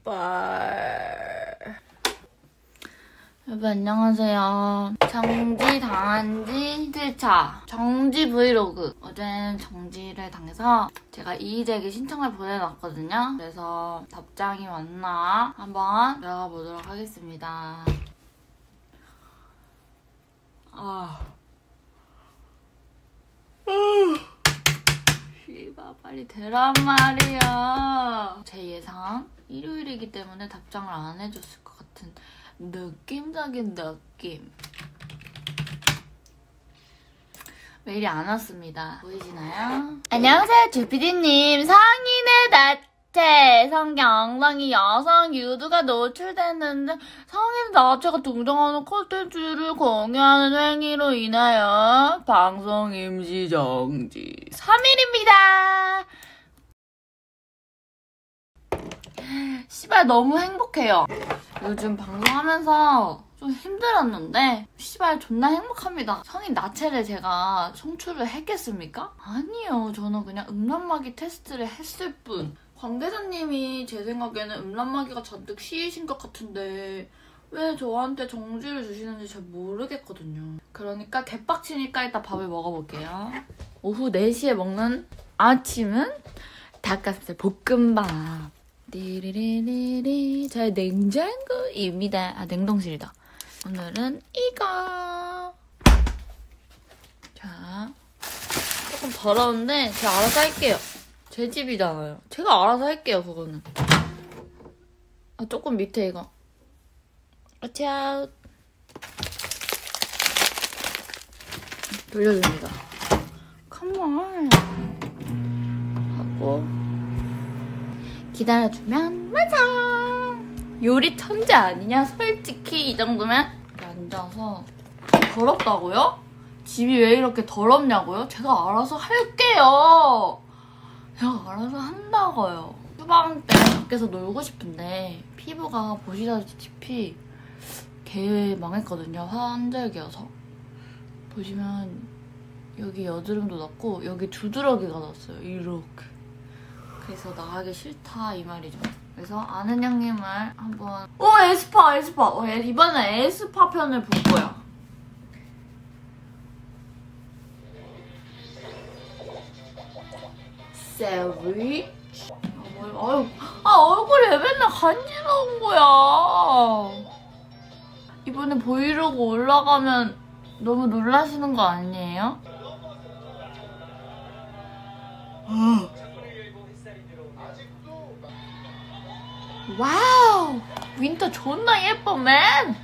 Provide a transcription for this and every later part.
씨발. 여러분 안녕하세요. 정지 당한 지 7차 정지 브이로그. 어제는 정지를 당해서 제가 이의제기 신청을 보내놨거든요. 그래서 답장이 왔나 한번 들어가 보도록 하겠습니다. 씨발 빨리 되란 말이야. 제 예상 일요일이기 때문에 답장을 안 해줬을 것 같은 느낌적인 느낌. 메일이 안 왔습니다. 보이시나요? 안녕하세요 주피디님. 성인의 나체 성경 엉덩이 여성 유두가 노출됐는데 성인 나체가 등장하는 콘텐츠를 공유하는 행위로 인하여 방송 임시 정지 3일입니다. 씨발 너무 행복해요. 요즘 방송하면서 좀 힘들었는데 씨발 존나 행복합니다. 성인 나체를 제가 송출을 했겠습니까? 아니요. 저는 그냥 음란마귀 테스트를 했을 뿐. 관계자님이 제 생각에는 음란마귀가 잔뜩 씌이신 것 같은데 왜 저한테 정지를 주시는지 잘 모르겠거든요. 그러니까 개빡치니까 일단 밥을 먹어볼게요. 오후 4시에 먹는 아침은 닭가슴살 볶음밥. 띠리리리리. 저의 냉장고입니다. 아, 냉동실이다. 오늘은 이거. 자, 조금 더러운데 제가 알아서 할게요. 제 집이잖아요. 제가 알아서 할게요, 그거는. 아, 조금 밑에 이거. watch out. 돌려줍니다. come on. 하고 기다려주면 완성! 요리 천재 아니냐? 솔직히 이 정도면 앉아서 더럽다고요? 집이 왜 이렇게 더럽냐고요? 제가 알아서 할게요. 제가 알아서 한다고요. 휴방 때 밖에서 놀고 싶은데 피부가 보시다시피 개 망했거든요. 환절기여서. 보시면 여기 여드름도 났고 여기 두드러기가 났어요. 이렇게. 그래서 나가기 싫다 이 말이죠. 그래서 아는 형님을 한번 에스파 이번엔 에스파 편을 볼 거야. 세위 얼굴이 왜 맨날 간지러운 거야. 이번에 브이로그 올라가면 너무 놀라시는 거 아니에요? 와우! 윈터 존나 예뻐, 맨!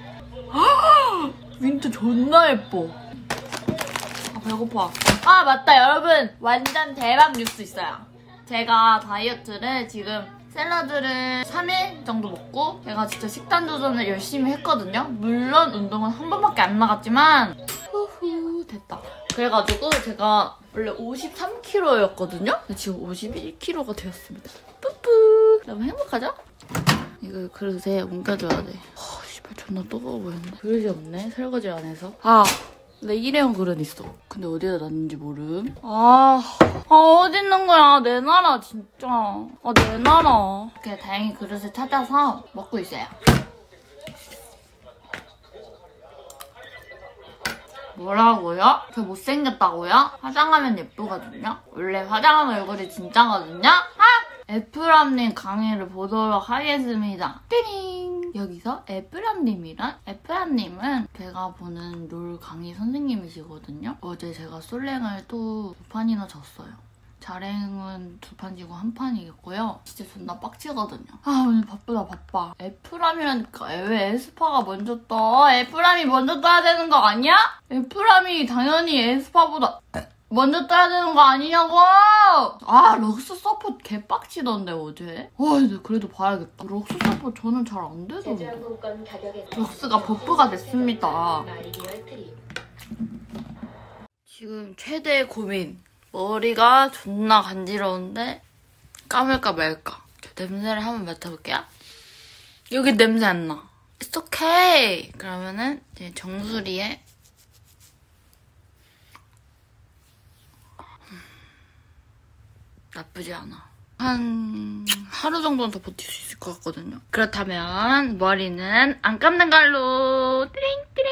윈터 존나 예뻐. 아, 배고파. 아, 맞다, 여러분. 완전 대박 뉴스 있어요. 제가 다이어트를 지금 샐러드를 3일 정도 먹고 제가 진짜 식단 조절을 열심히 했거든요. 물론 운동은 한 번밖에 안 나갔지만 후후 됐다. 그래가지고 제가 원래 53kg였거든요? 근데 지금 51kg가 되었습니다. 뿌뿌. 너무 행복하죠? 이거 그릇에 옮겨줘야 돼. 씨발 존나 뜨거워 보였네. 그릇이 없네, 설거지 안 해서. 내 일회용 그릇 있어. 근데 어디다 놨는지 모름. 어디 있는 거야? 내놔라 진짜. 내놔라. 이렇게 다행히 그릇을 찾아서 먹고 있어요. 뭐라고요? 저 못생겼다고요? 화장하면 예쁘거든요? 원래 화장하면 얼굴이 진짜거든요? 애플함님 강의를 보도록 하겠습니다. 띠링! 여기서 애플함님이란? 애플함님은 제가 보는 롤 강의 선생님이시거든요. 어제 제가 솔랭을 또 2판이나 졌어요. 자랭은 2판 지고 1판 이겼고요. 진짜 존나 빡치거든요. 오늘 바빠. 애플함이라니까 왜 에스파가 먼저 떠? 애플함이 먼저 떠야 되는 거 아니야? 애플함이 당연히 에스파보다 먼저 떠야 되는 거 아니냐고! 럭스 서포트 개빡치던데, 어제? 근데 그래도 봐야겠다. 럭스 서포트 저는 잘 안 돼서. 럭스가 버프가 됐습니다. 지금 최대의 고민. 머리가 존나 간지러운데 감을까 말까. 냄새를 한번 맡아볼게요. 여기 냄새 안 나. It's okay! 그러면은 이제 정수리에 나쁘지 않아. 한 하루 정도는 더 버틸 수 있을 것 같거든요. 그렇다면 머리는 안 감는 걸로 띠링띠링.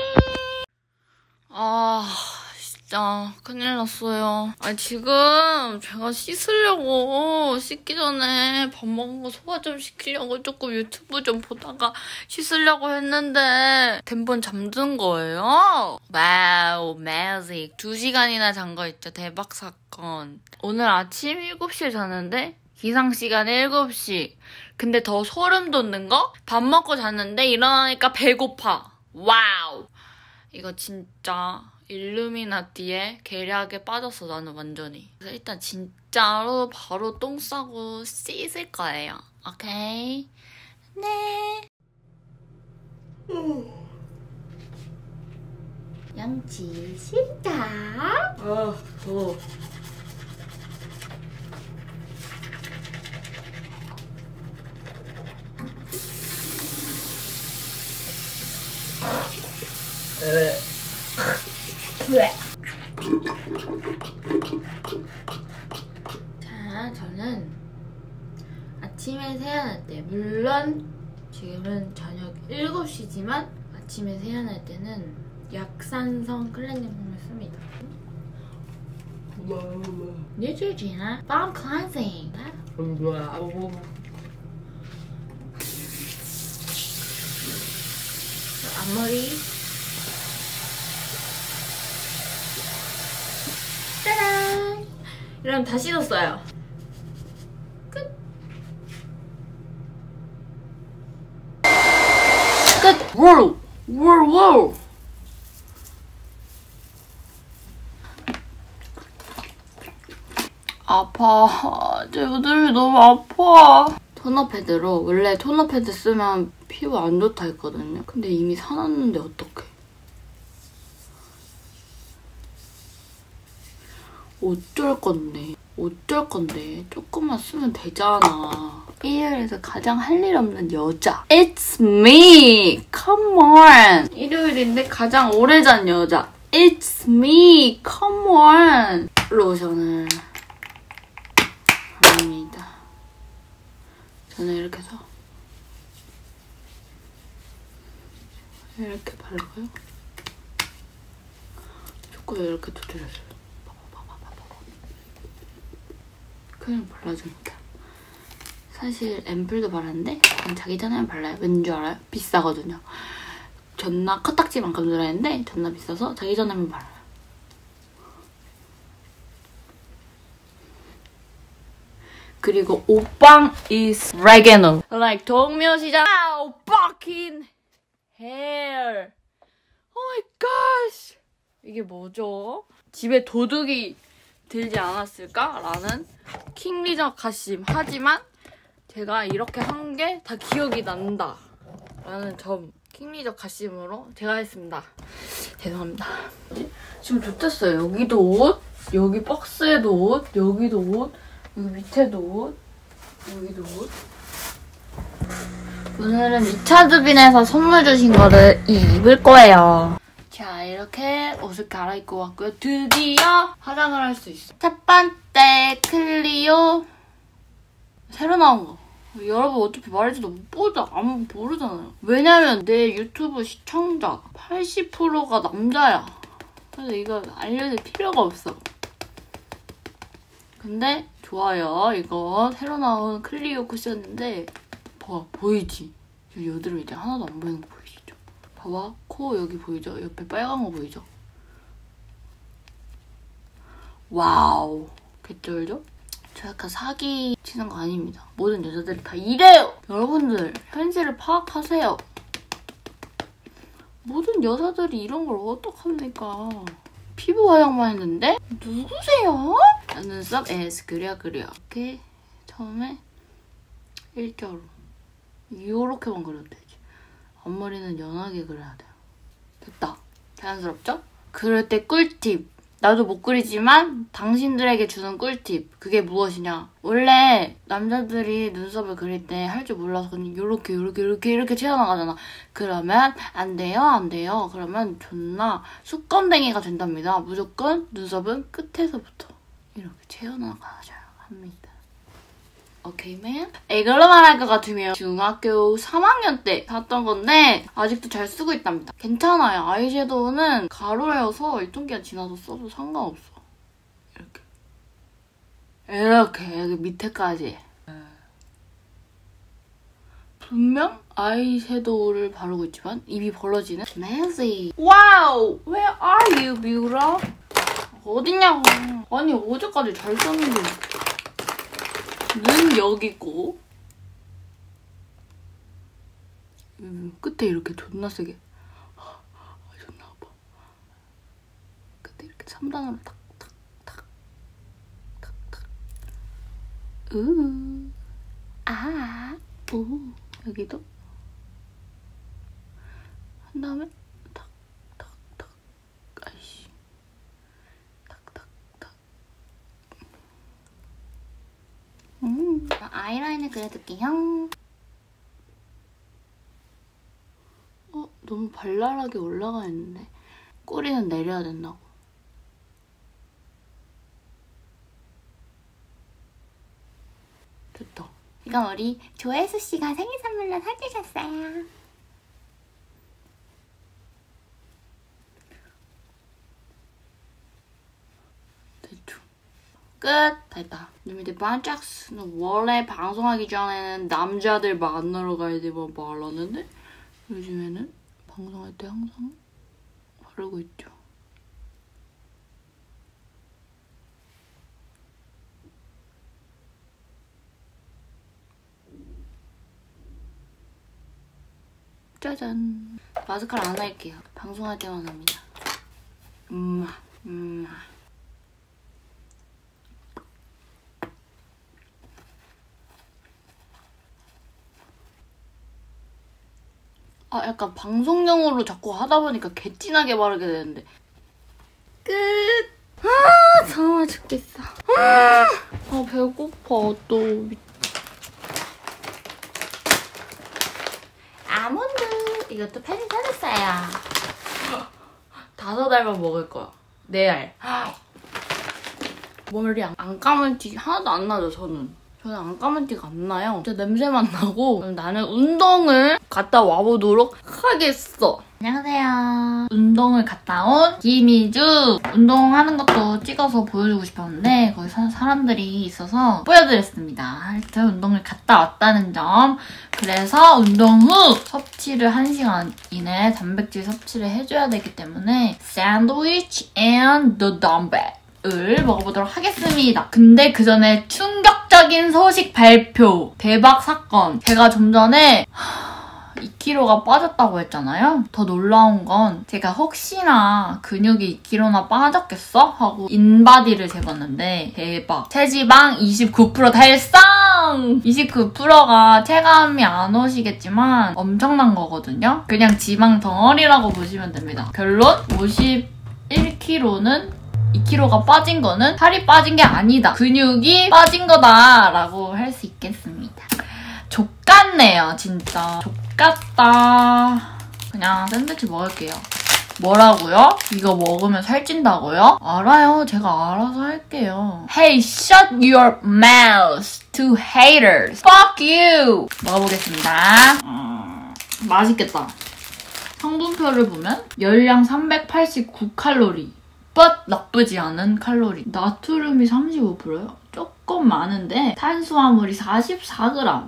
아 진짜 큰일 났어요. 아니 지금 제가 씻으려고 씻기 전에 밥 먹은 거 소화 좀 시키려고 조금 유튜브 좀 보다가 씻으려고 했는데 덴본 잠든 거예요. 와우 매직 2시간이나 잔 거 있죠. 대박 사건. 오늘 아침 7시에 잤는데 기상시간 7시. 근데 더 소름 돋는 거? 밥 먹고 잤는데 일어나니까 배고파. 와우. 이거 진짜 일루미나티의 계략에 빠졌어, 나는 완전히. 그래서 일단 진짜로 바로 똥 싸고 씻을 거예요. 오케이? 네. 양치 싫다. 더워. 자, 저는 아침에 세안할 때, 물론 지금은 저녁 7시지만 아침에 세안할 때는 약산성 클렌징폼을 씁니다. 뉴트리지나 팜 클렌징. 앞머리. 짜란! 이러면 다 씻었어요. 끝! 끝! 와우! 와우! 와우! 아파. 제 여드름이 너무 아파. 토너 패드로, 원래 토너 패드 쓰면 피부 안 좋다 했거든요. 근데 이미 사놨는데 어떡해. 어쩔 건데. 조금만 쓰면 되잖아. 일요일에서 가장 할 일 없는 여자. It's me! Come on! 일요일인데 가장 오래 잔 여자. It's me! Come on! 로션을 바릅니다. 저는 이렇게 해서 이렇게 발라요. 조금 이렇게 두드려줘요. 그냥 발라줍니다. 사실 앰플도 바르는데 그냥 자기 전에만 발라요. 왠지 알아요? 비싸거든요. 전나 코딱지만큼 들어있는데 전나 비싸서 자기 전에만 발라요. 그리고 오빵 is oregano. Like 동묘시장. Wow, fucking hair. Oh my gosh. 이게 뭐죠? 집에 도둑이 들지 않았을까? 라는 킹리저 가심. 하지만 제가 이렇게 한 게 다 기억이 난다 라는 점 킹리저 가심으로 제가 했습니다. 죄송합니다. 지금 좋댔어요. 여기도 옷, 여기 박스에도 옷, 여기도 옷, 여기 밑에도 옷, 여기도 옷. 오늘은 리차드빈에서 선물 주신 거를 입을 거예요. 자, 이렇게 옷을 갈아입고 왔고요. 드디어 화장을 할 수 있어. 첫 번째 클리오 새로 나온 거. 여러분 어차피 말해줘도 못 보자. 아무 모르잖아요. 왜냐면 내 유튜브 시청자 80%가 남자야. 그래서 이거 알려줄 필요가 없어. 근데 좋아요. 이거 새로 나온 클리오 쿠션인데 봐, 보이지? 여드름 이제 하나도 안 보이는 거 보이시죠? 봐봐. 코 여기 보이죠? 옆에 빨간 거 보이죠? 와우. 개쩔죠? 저 약간 사기 치는 거 아닙니다. 모든 여자들이 다 이래요! 여러분들 현실을 파악하세요. 모든 여자들이 이런 걸 어떡합니까? 피부 화장만 했는데? 누구세요? 눈썹 S 그려. 이렇게 처음에 일자로 이렇게만 그려도 되지. 앞머리는 연하게 그려야 돼요. 됐다. 자연스럽죠? 그럴 때 꿀팁. 나도 못 그리지만 당신들에게 주는 꿀팁. 그게 무엇이냐. 원래 남자들이 눈썹을 그릴 때 할 줄 몰라서 그냥 이렇게 튀어나가잖아. 그러면 안 돼요. 그러면 존나 수건댕이가 된답니다. 무조건 눈썹은 끝에서부터 이렇게 튀어나가셔야 합니다. 오케이, 맨? 이걸로 말할 것 같으면 중학교 3학년 때 샀던 건데 아직도 잘 쓰고 있답니다. 괜찮아요. 아이섀도우는 가루여서 유통기한 지나도 써도 상관없어. 이렇게 여기 밑에까지. 분명 아이섀도우를 바르고 있지만 입이 벌어지는 Nancy. 와우! Where are you, 뮤라? 어딨냐고. 아니 어제까지 잘 썼는데 눈 여기 있고 끝에 이렇게 존나 세게 존나 아파. 끝에 이렇게 3단으로 탁탁탁 탁탁 여기도 한 다음에 탁탁탁 아이씨 탁탁탁 아이라인을 그려줄게요. 너무 발랄하게 올라가 있는데 꼬리는 내려야 된다고. 됐다. 이건 우리 조혜수 씨가 생일 선물로 사주셨어요. 대충 끝! 됐다. 눈 밑에 반짝 쓰는 원래 방송하기 전에는 남자들 만나러 가야 되면 말랐는데 요즘에는 방송할 때 항상 바르고 있죠. 짜잔. 마스카라 안 할게요. 방송할 때만 합니다. 약간 방송용으로 자꾸 하다 보니까 개진하게 바르게 되는데. 끝! 더워 죽겠어. 배고파, 또. 아몬드! 이것도 팬이 사줬어요. 5알만 먹을 거야. 4알. 머리 안 감은 티 하나도 안 나죠, 저는 안 감은 티가 안 나요. 진짜 냄새만 나고. 그럼 나는 운동을 갔다 와보도록 하겠어. 안녕하세요. 운동을 갔다 온 김희주. 운동하는 것도 찍어서 보여주고 싶었는데 거기서 사람들이 있어서 보여드렸습니다. 하여튼 운동을 갔다 왔다는 점. 그래서 운동 후 섭취를 1시간 이내에 단백질 섭취를 해줘야 되기 때문에 샌드위치 and the dumbbell 을 먹어보도록 하겠습니다. 근데 그 전에 충격적인 소식 발표. 대박 사건. 제가 좀 전에 2kg가 빠졌다고 했잖아요. 더 놀라운 건 제가 혹시나 근육이 2kg나 빠졌겠어? 하고 인바디를 재봤는데 대박. 체지방 29% 달성! 29%가 체감이 안 오시겠지만 엄청난 거거든요. 그냥 지방 덩어리라고 보시면 됩니다. 결론 51kg는 2kg가 빠진 거는 살이 빠진 게 아니다. 근육이 빠진 거다라고 할 수 있겠습니다. 족같네요, 진짜. 족같다. 그냥 샌드위치 먹을게요. 뭐라고요? 이거 먹으면 살찐다고요? 알아요. 제가 알아서 할게요. Hey, shut your mouth to haters. Fuck you. 먹어보겠습니다. 맛있겠다. 성분표를 보면 열량 389칼로리. but 나쁘지 않은 칼로리. 나트륨이 35%요? 조금 많은데 탄수화물이 44g.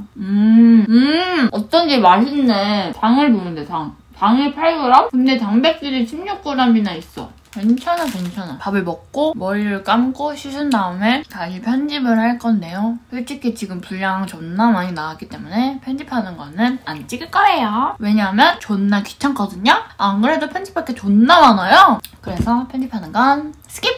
어쩐지 맛있네. 당을 보는데 당이 8g? 근데 단백질이 16g이나 있어. 괜찮아. 밥을 먹고 머리를 감고 씻은 다음에 다시 편집을 할 건데요. 솔직히 지금 분량 존나 많이 나왔기 때문에 편집하는 거는 안 찍을 거예요. 왜냐하면 존나 귀찮거든요? 안 그래도 편집할 게 존나 많아요. 그래서 편집하는 건 스킵!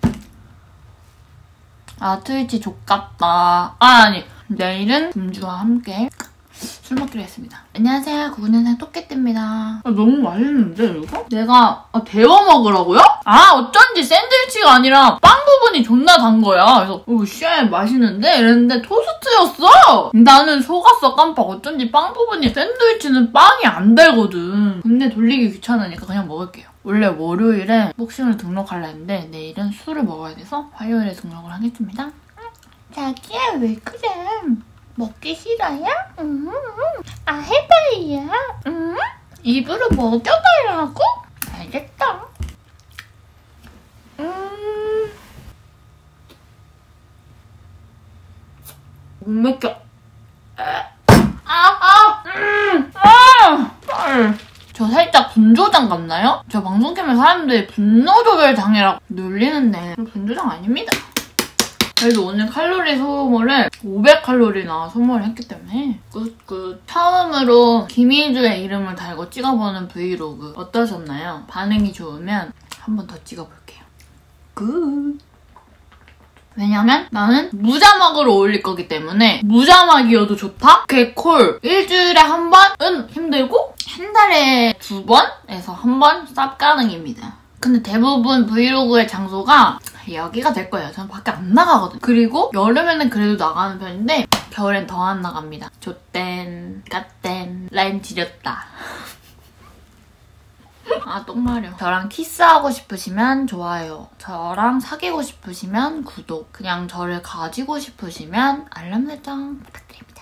트위치 족같다. 아니. 내일은 금주와 함께 술 먹기로 했습니다. 안녕하세요. 99년생 토끼띠입니다. 너무 맛있는데 이거? 내가 데워 먹으라고요? 어쩐지 샌드위치가 아니라 빵 부분이 존나 단 거야. 그래서 쉣 맛있는데? 이랬는데 토스트였어! 나는 속았어 깜빡. 어쩐지 빵 부분이 샌드위치는 빵이 안 달거든. 근데 돌리기 귀찮으니까 그냥 먹을게요. 원래 월요일에 복싱을 등록하려 했는데 내일은 술을 먹어야 돼서 화요일에 등록을 하겠습니다. 자기야 왜 그래? 먹기 싫어요? 아, 해봐요. 입으로 먹여달라고? 알겠다. 못 먹여. 저 살짝 분조장 같나요? 저 방송 키면 사람들이 분노조절 장애라고 놀리는데 분조장 아닙니다. 그래도 오늘 칼로리 소모를 500칼로리나 소모를 했기 때문에 굿굿. 처음으로 김희주의 이름을 달고 찍어보는 브이로그 어떠셨나요? 반응이 좋으면 한 번 더 찍어볼게요. 굿. 왜냐면 나는 무자막으로 올릴 거기 때문에 무자막이어도 좋다? 개콜. 일주일에 한 번은 힘들고 한 달에 2번에서 한 번 쌉 가능입니다. 근데 대부분 브이로그의 장소가 여기가 될 거예요. 저는 밖에 안 나가거든요. 그리고 여름에는 그래도 나가는 편인데 겨울엔 더 안 나갑니다. 조땐, 까땐, 라임 지렸다. 아, 똥 마려. 저랑 키스하고 싶으시면 좋아요. 저랑 사귀고 싶으시면 구독. 그냥 저를 가지고 싶으시면 알람 설정 부탁드립니다.